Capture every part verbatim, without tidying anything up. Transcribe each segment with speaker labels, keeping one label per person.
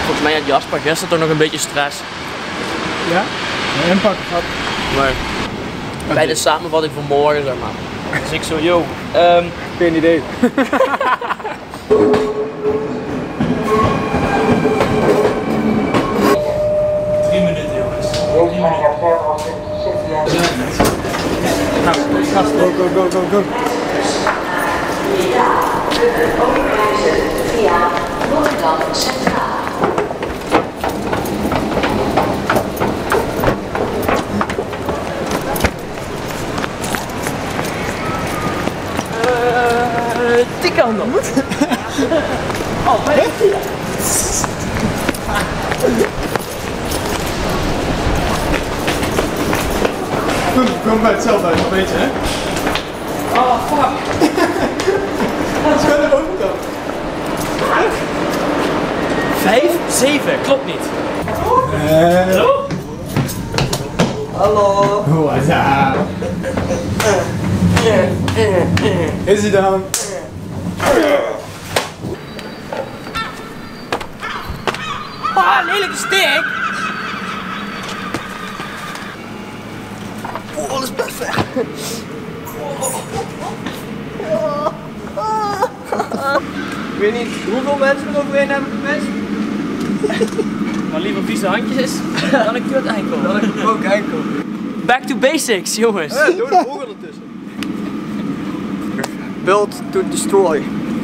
Speaker 1: volgens mij had Jasper gisteren toch nog een beetje stress.
Speaker 2: Ja? Een inpakken gehad.
Speaker 1: Maar bij de samenvatting van morgen, zeg maar. Dus ik zo, yo, um,
Speaker 2: geen idee.
Speaker 1: Drie minuten, jongens. Drie minuten. Nou, gasten.
Speaker 2: Go, go, go, go, go.
Speaker 3: Via Rotterdam Centraal.
Speaker 1: Uh, die kan dan. Oh, bij de
Speaker 2: Kom, kom bij hetzelfde uit, weet je, hè?
Speaker 1: Oh, fuck.
Speaker 2: Dat is gewoon de overkant.
Speaker 1: Vijf, zeven, klopt niet.
Speaker 2: Uh,
Speaker 1: Hallo?
Speaker 3: Hallo.
Speaker 2: What's up? Is hij dan?
Speaker 1: Ah, lelijke stick.
Speaker 3: Oh, alles perfect. Ik weet niet hoeveel mensen er overheen hebben gemist.
Speaker 1: Maar liever vieze handjes dan een kut enkel.
Speaker 3: Dan een ook enkel.
Speaker 1: Back to basics, jongens.
Speaker 3: Ja, doe de vogel ertussen. Build to destroy.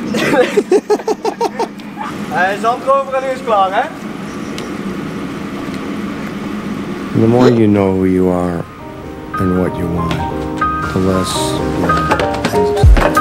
Speaker 3: Hij is erover en nu is klaar, hè?
Speaker 4: The more you know who you are and what you want, the less you know,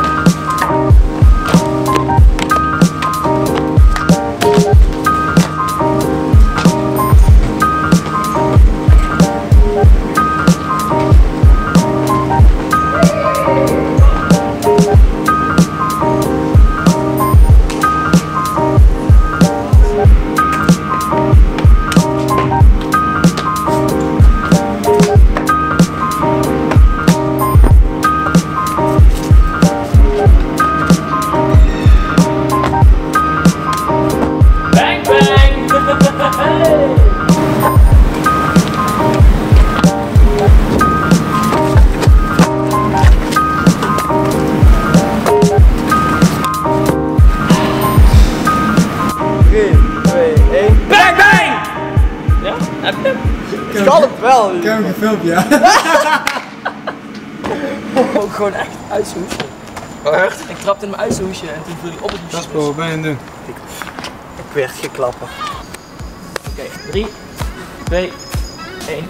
Speaker 3: Schalp wel!
Speaker 2: Ik heb hem gefilmd, ja.
Speaker 1: Ook gewoon echt uit zijn hoesje.
Speaker 3: Oh, echt?
Speaker 1: Ik trapte hem uit zijn hoesje en toen viel hij op het hoesje.
Speaker 2: Jasper, wat ben je aan het doen?
Speaker 3: Ik werd geklappen.
Speaker 1: Oké, drie, twee, één.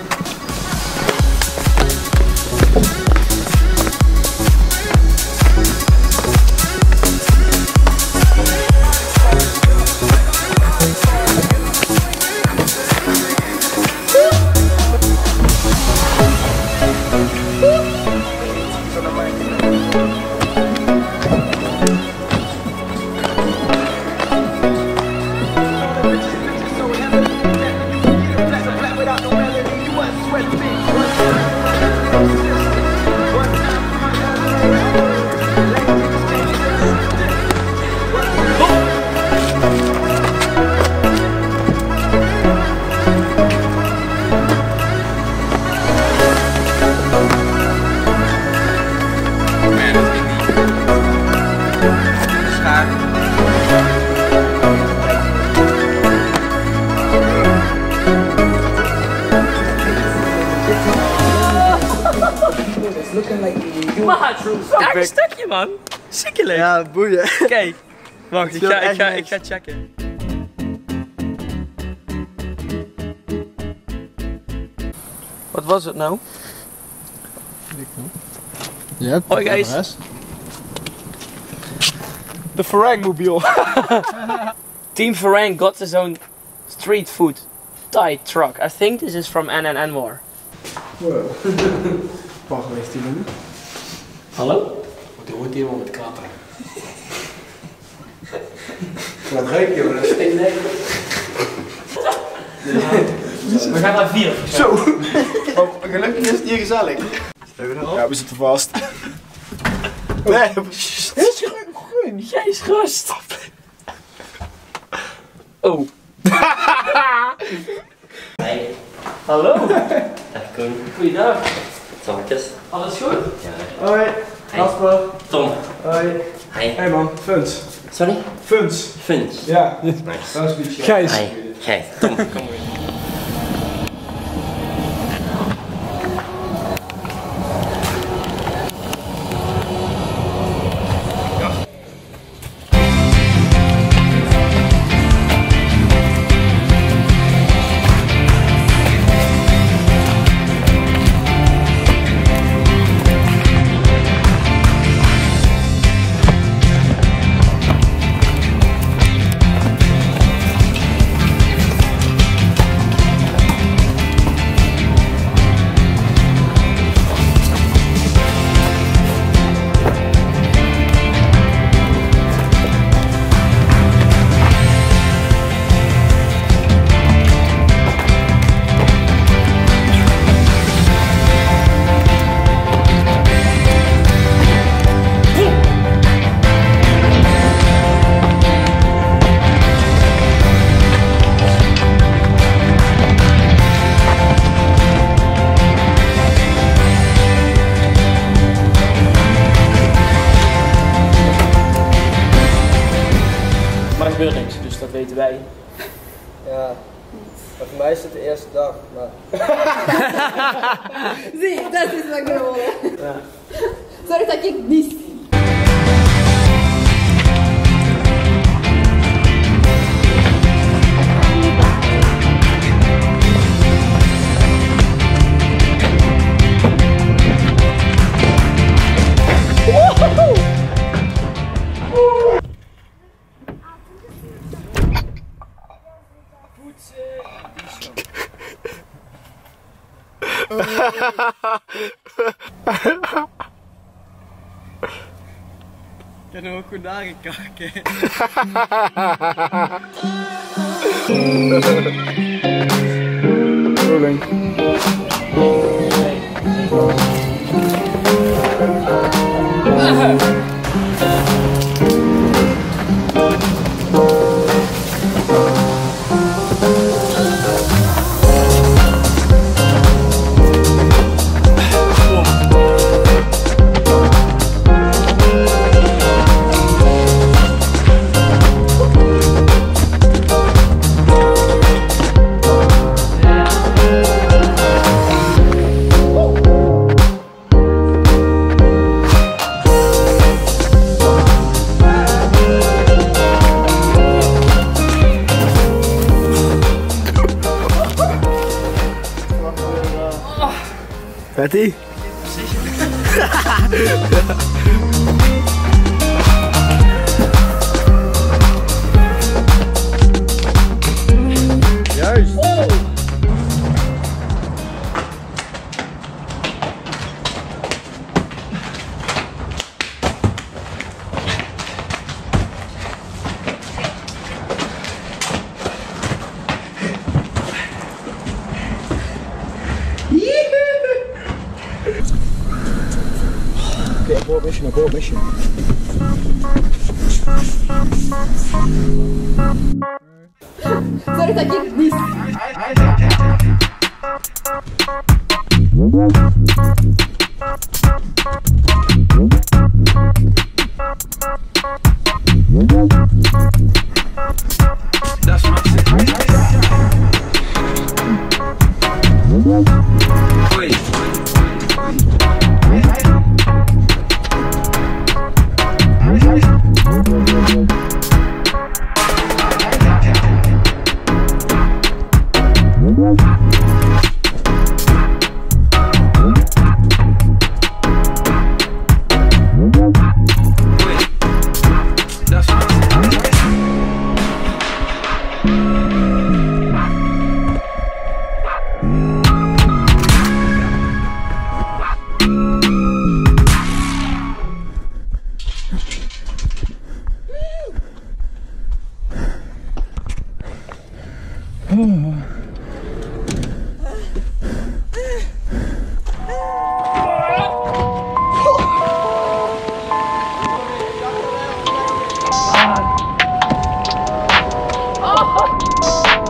Speaker 1: Maat, sterk een stukje man. Ziekelijk.
Speaker 3: Ja, boeien.
Speaker 1: Oké, okay. Wacht, ik ga, ik, ga, ik ga checken. Wat was het nou?
Speaker 2: Ja,
Speaker 1: hoi guys.
Speaker 3: De Farang-mobiel.
Speaker 1: Team Farang got his own street food Thai truck. I think this is from N N N more.
Speaker 2: Wow. Pas geweest die doen.
Speaker 1: Hallo?
Speaker 5: Wat hoort hier wel met klapperen?
Speaker 3: Wat ruik je, dat is één.
Speaker 1: We gaan naar vier.
Speaker 3: Zo! Oh, gelukkig is het hier gezellig.
Speaker 2: Ja, we zitten vast.
Speaker 3: Nee,
Speaker 1: Jij is rust. Oh.
Speaker 6: Hey.
Speaker 1: Hallo.
Speaker 6: Dag Koen.
Speaker 1: Goeiedag.
Speaker 6: Tommetjes.
Speaker 1: Alles goed?
Speaker 6: Ja.
Speaker 2: Hoi,
Speaker 6: Hey.
Speaker 2: Casper.
Speaker 6: Tom.
Speaker 2: Hoi.
Speaker 6: Hey.
Speaker 2: Hey man, Funs.
Speaker 6: Sorry?
Speaker 2: Funs.
Speaker 6: Funs.
Speaker 2: Ja,
Speaker 6: Nice.
Speaker 2: dat is een beetje.
Speaker 1: Gijs.
Speaker 6: Hey. Gijs. Tom, kom weer.
Speaker 1: Maar er gebeurt niks, dus dat weten wij.
Speaker 3: Ja. Maar voor mij is het de eerste dag, maar...
Speaker 7: Zie, dat is wat ik wilde. Zorg dat ik niet zie.
Speaker 3: Ik heb nog goed nagekeken.
Speaker 2: Rolling. Patty? Juist. Naar boven, mesje, naar boven, mesje.
Speaker 7: Zorg dat ik niet
Speaker 2: Dat is Maxi.
Speaker 6: Oei.
Speaker 1: Ah.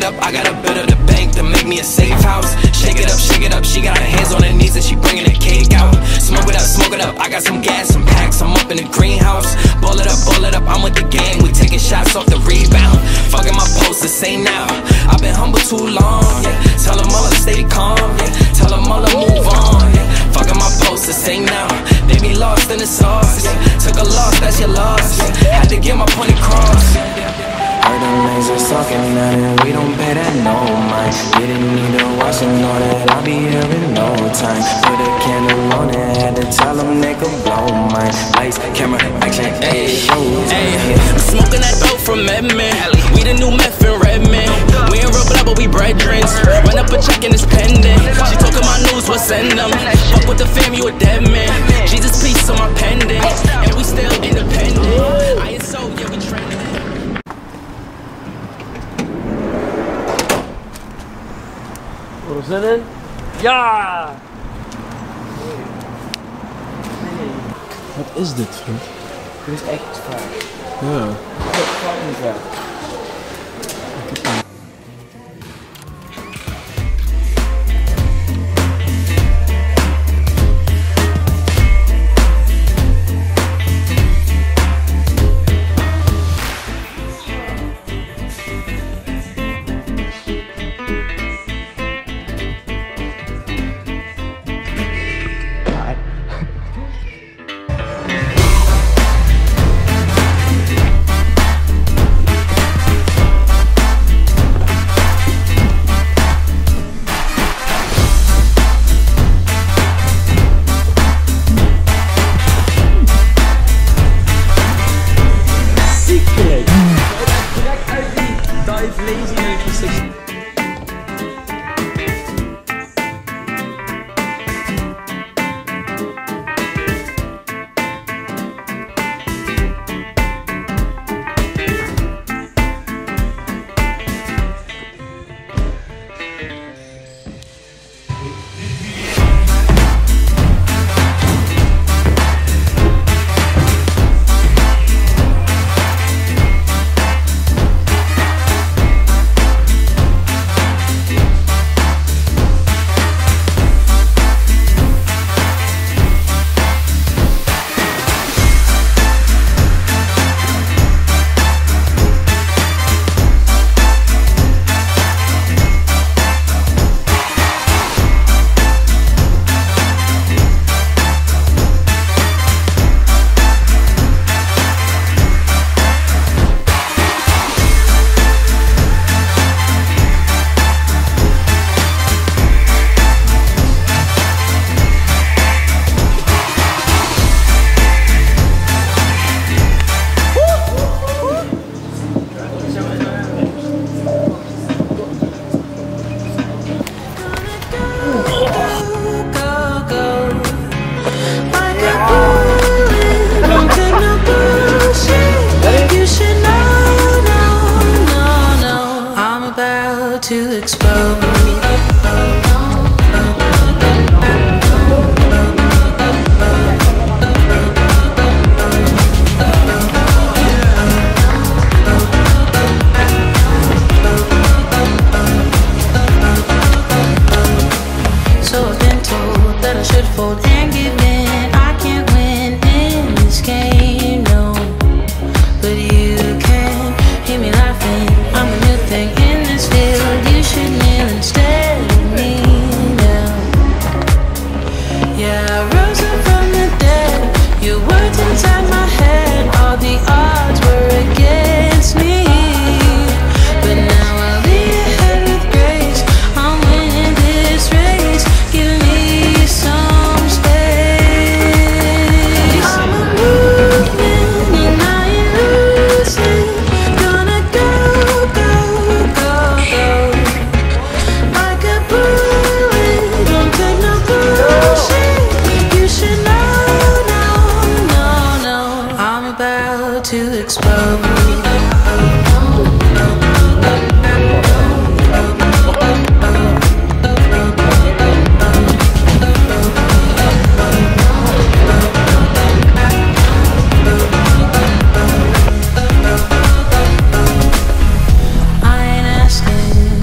Speaker 8: it up, I gotta build up the bank to make me a safe house. Shake it up, shake it up, she got her hands on her knees and she bringing the cake out. Smoke it up, smoke it up, I got some gas, some packs, I'm up in the greenhouse. Ball it up, ball it up, I'm with the gang, we taking shots off the rebound. Fucking my post, the same now. I've been humble too long, yeah. Tell them all to stay calm, yeah. Tell them all to move on, yeah. Fucking my post, the same now. They be lost in the sauce, yeah. Took a loss, that's your loss, yeah. Had to get my point across, yeah.
Speaker 9: Heard them lasers talking at it, we don't pay that no mind. Didn't need to watch and know that I'll be here in no time. Put a candle on it, had to tell them they could blow mine. Lights, camera, action, ayy, shows.
Speaker 8: Ayy, smoking that dope from Edmond. We the new meth in Redmond. We ain't real blood, but we brethren. Run up a check and it's pending. She talking my news, what's send them. Fuck with the fam, you a dead man. Jesus, peace on my pendant. And we still independent. I ain't so, yeah, we trending.
Speaker 1: Wat is er in? Ja!
Speaker 2: Wat is dit, vriend?
Speaker 1: Dit is echt vaak.
Speaker 2: Ja.
Speaker 1: Dat is fucking vaak.
Speaker 10: To expose. So I've been told that I should fold and give in. I can't win in this game, no. But you can hear me laughing. I'm a new thing in this field. You should kneel instead of me now. Yeah, I rose up from the dead. Your words inside my head. All the odds were against me. But now I'll lead ahead with grace. I'm winning this race. Give me some space. I'm a movement and I ain't losing. Gonna go, go, go, go. Like a bullet, don't take no bullshit. You should know, no, no, no. I'm about to explode. I ain't asking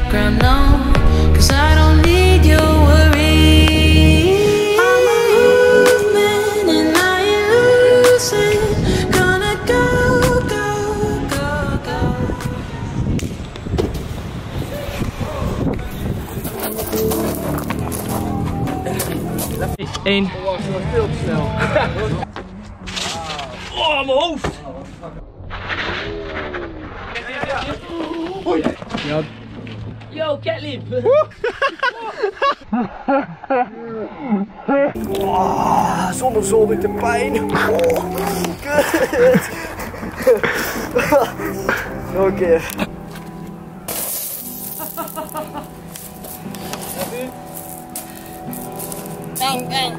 Speaker 10: background, no, 'cause I don't need your worry. I'm a movement and I ain't losing. Gonna go, go, go, go.
Speaker 1: Eén.
Speaker 3: Oh, was veel te snel.
Speaker 1: Oh, mijn hoofd!
Speaker 3: Ja.
Speaker 1: Yo, Catlip!
Speaker 3: Oh, zonder zon ik de pijn. Oh, kut. Nog een keer.
Speaker 7: Bang, bang.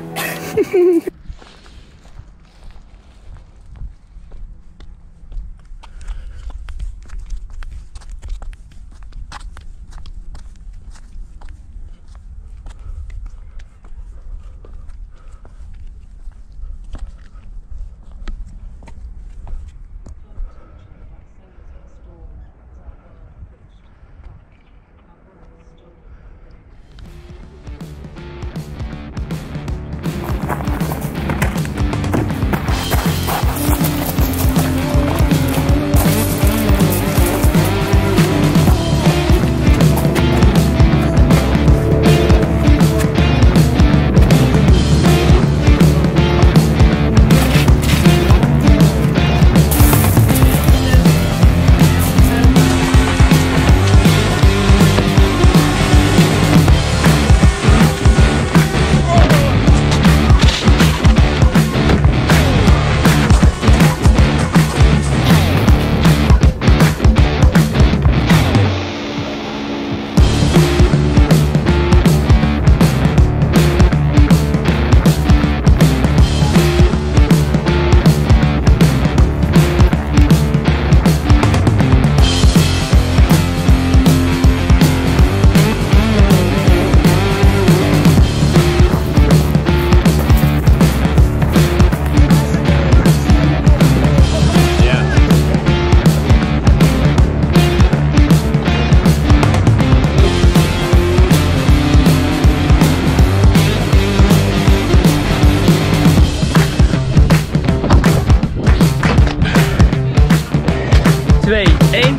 Speaker 1: twee, één.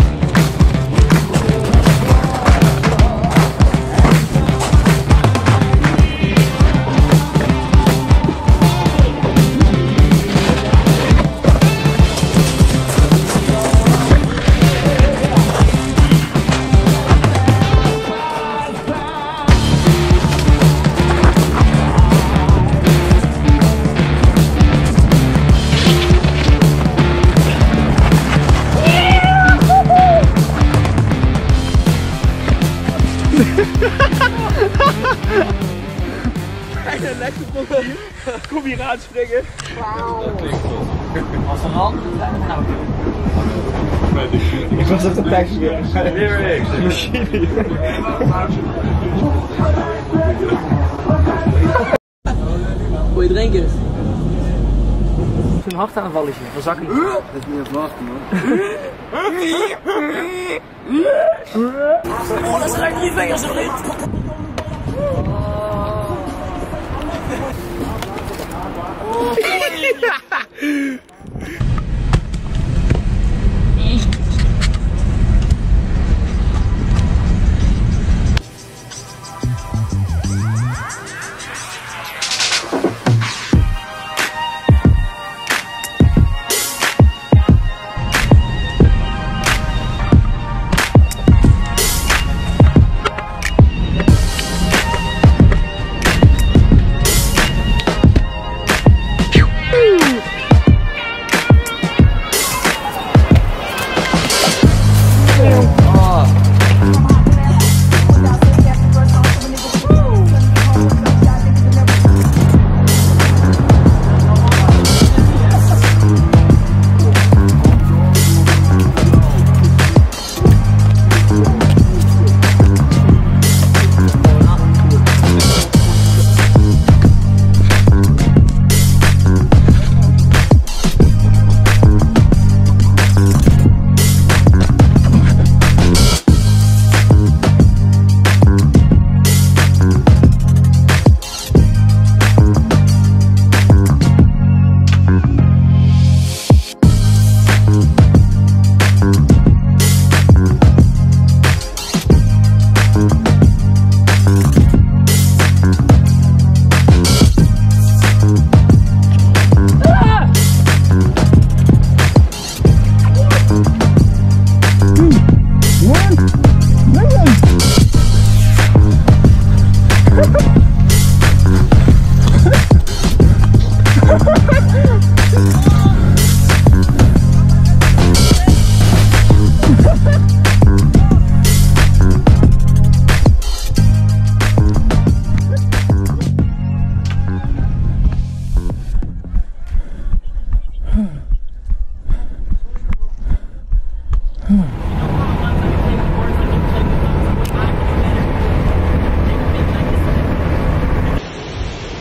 Speaker 3: Bijna lekker op hier. Kom hier aanspringen.
Speaker 1: Als een hand. Nou.
Speaker 3: Ik was op de tekst weer.
Speaker 1: Machine. Wil je drinken? Een hartaanvalletje, van zakken.
Speaker 2: Dat is niet even wachten, man.
Speaker 1: Oh, dat zijn echt die vingers erin.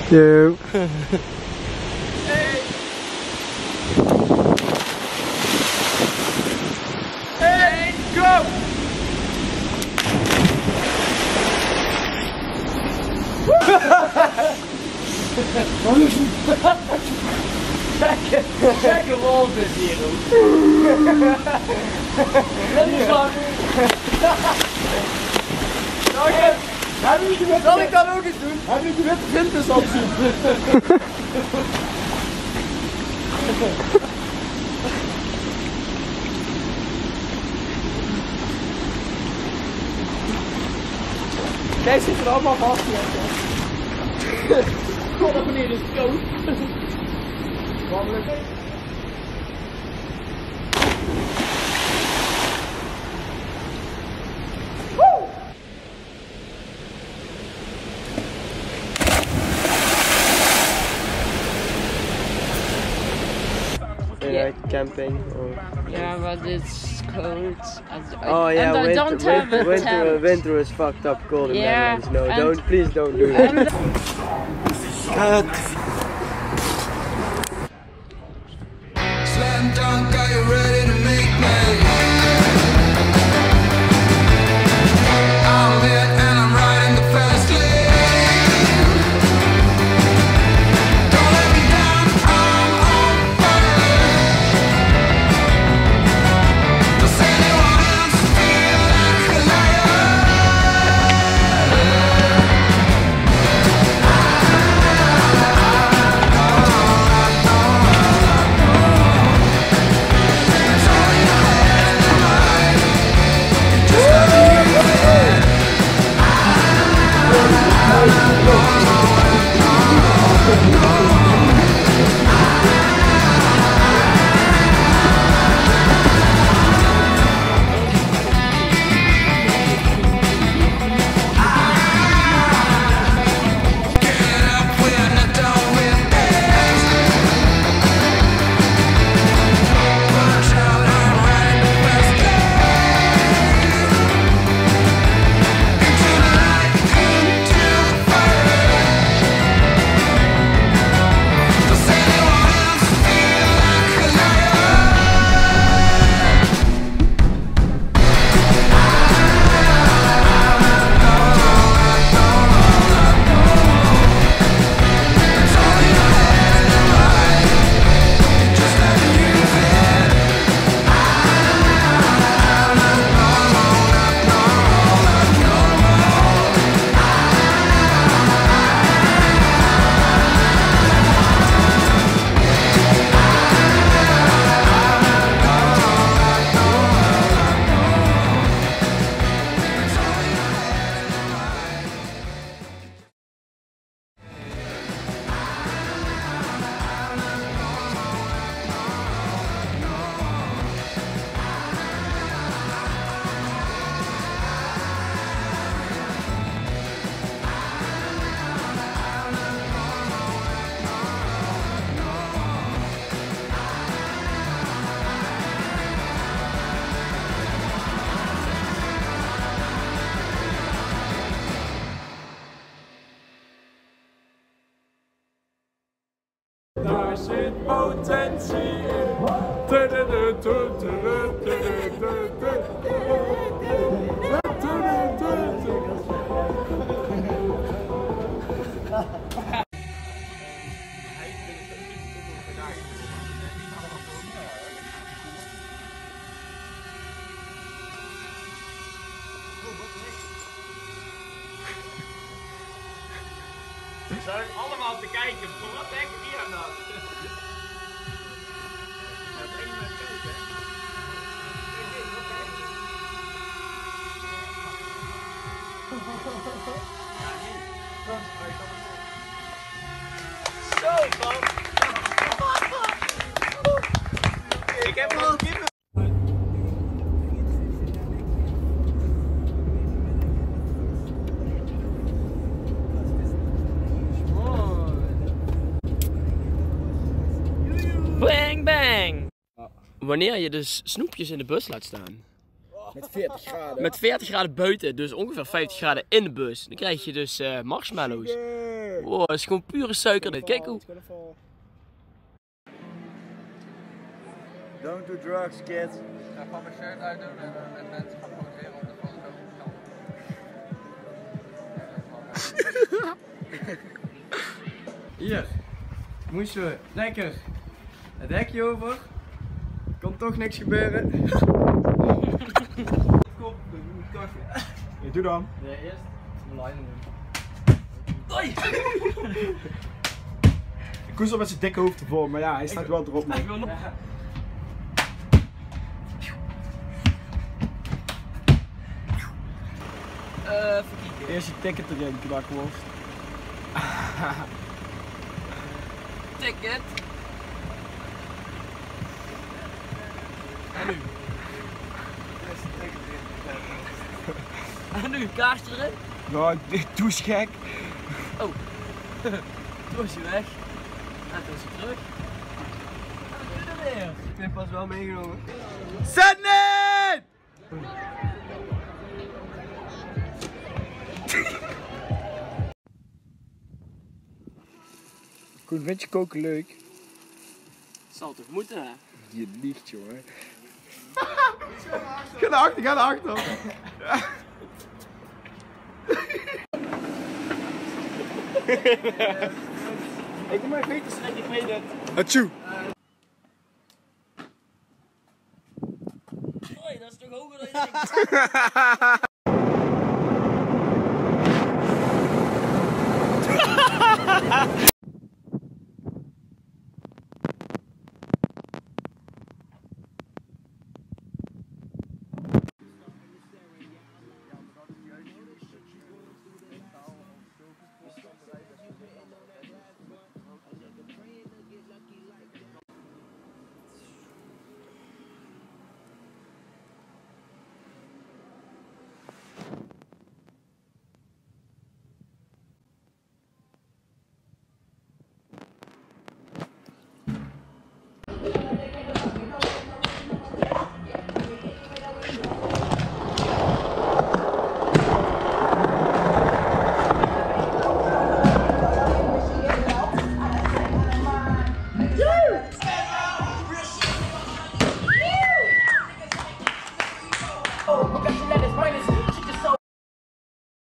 Speaker 2: Yo.
Speaker 1: Hey! Hey, go! Gekke, gekke walvis hier ook. Dat is lang. Zal ik dat ook eens doen?
Speaker 2: Heb je die witte vintes al zien?
Speaker 1: Jij zit er allemaal vast. God, dat meneer is koud. Wandelen.
Speaker 2: Yeah, camping or...
Speaker 11: Yeah, but it's cold. I,
Speaker 2: Oh yeah,
Speaker 11: and I
Speaker 2: winter,
Speaker 11: don't have
Speaker 2: winter,
Speaker 11: a
Speaker 2: winter,
Speaker 11: tent.
Speaker 2: winter is fucked up cold in
Speaker 11: Yeah,
Speaker 2: Netherlands. No,
Speaker 11: and-
Speaker 2: don't, please don't do that.
Speaker 11: And
Speaker 8: Slam dunk, are you ready to make me? I'm lit and I'm riding the fast lane. Don't let me down, I'm on fire. Does anyone else feel like a liar?
Speaker 12: Daar zit potentie in.
Speaker 1: We zijn allemaal te kijken. Wat denken die aan dat? Zo, man. Ik heb wel kippen. Bang bang! Wanneer je dus snoepjes in de bus laat staan.
Speaker 2: Met veertig graden.
Speaker 1: Met veertig graden buiten, dus ongeveer vijftig graden in de bus. Dan krijg je dus uh, marshmallows. Wow, het is gewoon pure suiker dit. Kijk hoe.
Speaker 3: Don't do drugs, kids.
Speaker 13: Ja, van mijn shirt uitdoen en met mensen gaan poseren op de foto.
Speaker 2: Hier. Moesten we lekker het hekje over. Kan toch niks gebeuren. Kom, koffie. Ja, doe dan.
Speaker 13: Ja, eerst mijn line doen.
Speaker 1: Oei!
Speaker 2: Koes al met zijn dikke hoofd ervoor, maar ja, hij staat wel erop.
Speaker 1: Ik wil nog. Eh, even kijken.
Speaker 2: Eerst je ticket erin, knakworst.
Speaker 1: Ticket. En nu? En nu een kaartje erin?
Speaker 2: Nou, doe eens gek.
Speaker 1: Oh. Toen is hij weg. En toen is hij terug. En toen er weer.
Speaker 2: Ik ben pas wel meegenomen. Zet niet! Koen, vind je koken leuk?
Speaker 1: Zal toch moeten, hè?
Speaker 2: Je liegt, jongen. Ga naar achter, ga naar achter. Ik doe mijn veten strak, ik weet het. Hatsjoe.
Speaker 1: Hoi, dat is toch hoger dan je denkt?